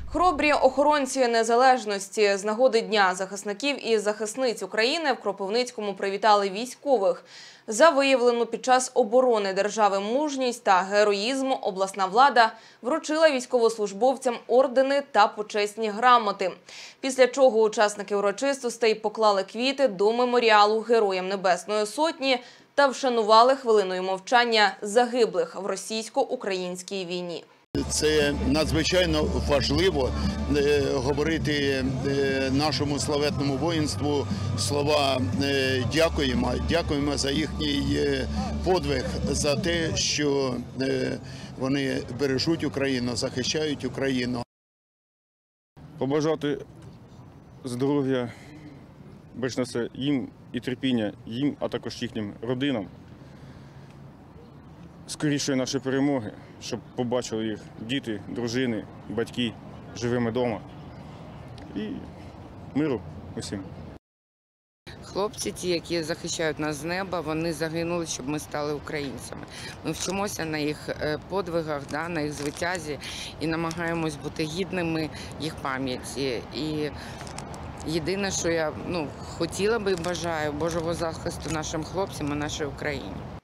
Хоробрі охоронці незалежності з нагоди Дня захисників і захисниць України в Кропивницькому привітали військових. За виявлену під час оборони держави мужність та героїзм обласна влада вручила військовослужбовцям ордени та почесні грамоти. Після чого учасники урочистостей поклали квіти до меморіалу Героям Небесної Сотні та вшанували хвилиною мовчання загиблих в російсько-українській війні. Це надзвичайно важливо говорити нашому славетному воїнству слова дякуємо за їхній подвиг, за те, що вони бережуть Україну, захищають Україну. Побажати здоров'я, більш на все, їм і терпіння, їм, а також їхнім родинам. Скорішої нашої перемоги, щоб побачили їх діти, дружини, батьки живими вдома. І миру усім. Хлопці, ті, які захищають нас з неба, вони загинули, щоб ми стали українцями. Ми вчимося на їх подвигах, на їх звитязі і намагаємось бути гідними їх пам'яті. І єдине, що я хотіла би і бажаю Божого захисту нашим хлопцям і нашій Україні.